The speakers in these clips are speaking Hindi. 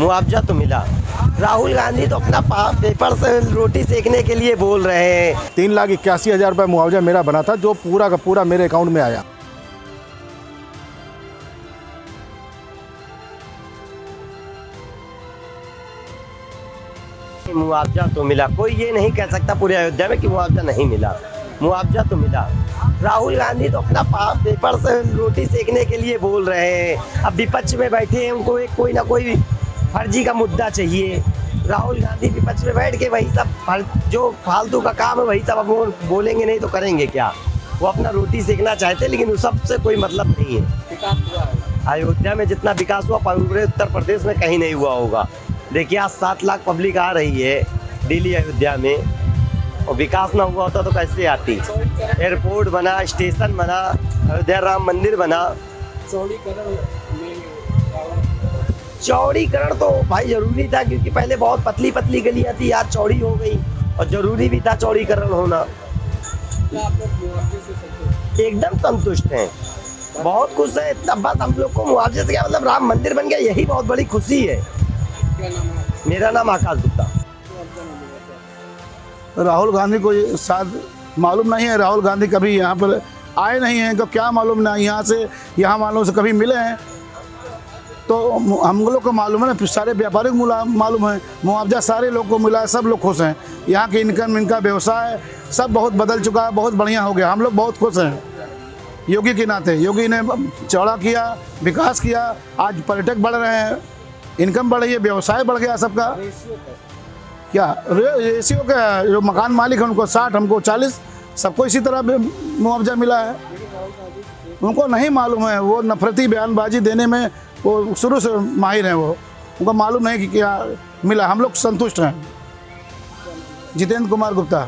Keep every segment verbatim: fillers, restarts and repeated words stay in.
मुआवजा तो मिला। राहुल गांधी तो अपना पेपर से रोटी सेकने के लिए बोल रहे हैं। तीन लाख इक्यासी हजार रुपये मुआवजा मेरा बना था, जो पूरा का पूरा मेरे अकाउंट में आया। मुआवजा तो मिला, कोई ये नहीं कह सकता पूरे अयोध्या में कि मुआवजा नहीं मिला। मुआवजा तो मिला। राहुल गांधी तो अपना पेपर से रोटी सेकने के लिए बोल रहे हैं। अब विपक्ष में बैठे हैं, उनको एक कोई ना कोई फर्जी का मुद्दा चाहिए। राहुल गांधी विपक्ष में बैठ के वही सब जो फालतू का काम है वही सब अब वो बोलेंगे, नहीं तो करेंगे क्या। वो अपना रोटी सेकना चाहते हैं, लेकिन उस सबसे कोई मतलब नहीं है। अयोध्या में जितना विकास हुआ पूरे उत्तर प्रदेश में कहीं नहीं हुआ होगा। देखिए आज सात लाख पब्लिक आ रही है दिल्ली अयोध्या में, और विकास ना हुआ होता तो कैसे आती। एयरपोर्ट बना, स्टेशन बना, अयोध्या राम मंदिर बना। चौड़ीकरण तो भाई जरूरी था, क्योंकि पहले बहुत पतली पतली गलियां थी, आज चौड़ी हो गई, और जरूरी भी था चौड़ीकरण होना। एकदम संतुष्ट हैं, बहुत खुश है। तब बस हम लोग को मुआवजे से क्या मतलब, राम मंदिर बन गया, यही बहुत बड़ी खुशी है। मेरा नाम आकाश गुप्ता। राहुल गांधी को शायद मालूम नहीं है, राहुल गांधी कभी यहाँ पर आए नहीं हैं, तो क्या मालूम ना यहाँ से यहाँ मालूम से कभी मिले हैं तो हम लोग को मालूम है ना। सारे व्यापारी को मालूम है, मुआवजा सारे लोग को मिला है, सब लोग खुश हैं। यहाँ की इनकम, इनका व्यवसाय सब बहुत बदल चुका है, बहुत बढ़िया हो गया। हम लोग बहुत खुश हैं योगी के नाते। योगी ने चौड़ा किया, विकास किया, आज पर्यटक बढ़ रहे हैं, इनकम बढ़ रही है, व्यवसाय बढ़ गया सबका। क्या रेशियो का, जो मकान मालिक है उनको साठ, हमको चालीस, सबको इसी तरह मुआवजा मिला है। उनको नहीं मालूम है, वो नफरती बयानबाजी देने में वो शुरू से माहिर हैं। वो उनको मालूम नहीं कि क्या मिला। हम लोग संतुष्ट हैं। जितेंद्र कुमार गुप्ता।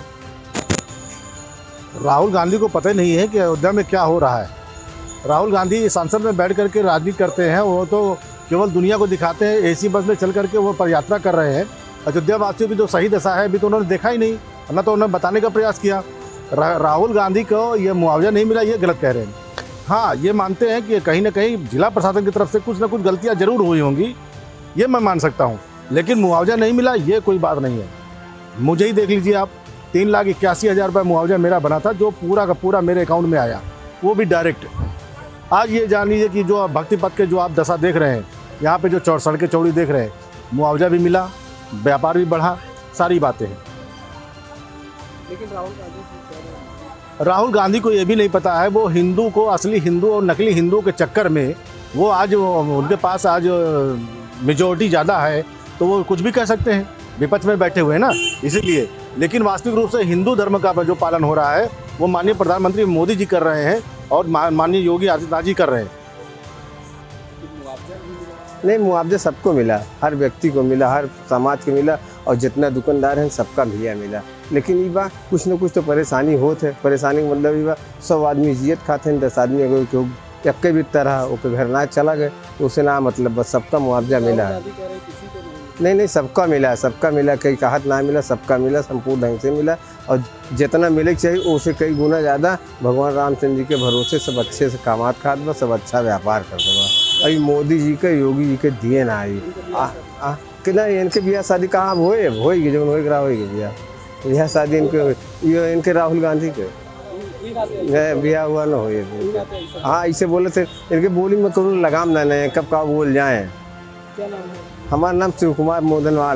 राहुल गांधी को पता ही नहीं है कि अयोध्या में क्या हो रहा है। राहुल गांधी संसद में बैठ करके राजनीति करते हैं, वो तो केवल दुनिया को दिखाते हैं। एसी बस में चल करके वो पदयात्रा कर रहे हैं। अयोध्या वासियों की जो सही दशा है अभी तो उन्होंने देखा ही नहीं, ना तो उन्होंने बताने का प्रयास किया। रा, राहुल गांधी को ये मुआवजा नहीं मिला, ये गलत कह रहे हैं। हाँ, ये मानते हैं कि कहीं ना कहीं जिला प्रशासन की तरफ से कुछ ना कुछ गलतियाँ जरूर हुई होंगी, ये मैं मान सकता हूँ, लेकिन मुआवजा नहीं मिला ये कोई बात नहीं है। मुझे ही देख लीजिए आप, तीन लाख इक्यासी हज़ार रुपये मुआवजा मेरा बना था, जो पूरा का पूरा मेरे अकाउंट में आया, वो भी डायरेक्ट। आज ये जान लीजिए कि जो भक्ति पथ के जो आप दशा देख रहे हैं, यहाँ पे जो चौड़ सड़कें चौड़ी देख रहे हैं, मुआवजा भी मिला, व्यापार भी बढ़ा, सारी बातें हैं। लेकिन राहुल गांधी राहुल गांधी को ये भी नहीं पता है, वो हिंदू को, असली हिंदू और नकली हिंदू के चक्कर में वो आज उनके पास आज मेजॉरिटी ज़्यादा है, तो वो कुछ भी कह सकते हैं, विपक्ष में बैठे हुए हैं ना, इसीलिए। लेकिन वास्तविक रूप से हिंदू धर्म का जो पालन हो रहा है वो माननीय प्रधानमंत्री मोदी जी कर रहे हैं और माननीय योगी आदित्यनाथ जी कर रहे हैं। नहीं, मुआवजा सबको मिला, हर व्यक्ति को मिला, हर समाज को मिला, और जितना दुकानदार हैं सबका भैया मिला। लेकिन ये बात कुछ न कुछ तो परेशानी होते है। परेशानी का मतलब ये बात, सौ आदमी जियत खाते हैं, दस आदमी अगर क्यों एक भी तरह ओके घर ना चला गए तो उसे ना मतलब बस सबका मुआवजा मिला है। नहीं नहीं, सबका मिला है, सबका मिला, कहीं कहत ना मिला, सबका मिला, संपूर्ण ढंग से मिला, और जितना मिले के चाहिए उससे कई गुना ज़्यादा भगवान रामचंद्र जी के भरोसे सब अच्छे से कामात खात बा, सब अच्छा व्यापार कर दो। अभी मोदी जी के, योगी जी के दिए ना आई कि ना, इनके ब्याह शादी कहाँ होए होएगी, जो हो रहा होएगी ब्याह ब्याह शादी इनके ये इनके राहुल गांधी के ब्याह हुआ ना होए। हाँ, इसे बोले थे, इनके बोली में करूँ लगाम ना नहीं, कब का बोल जाए। हमारा नाम शिव कुमार मोदनवाल।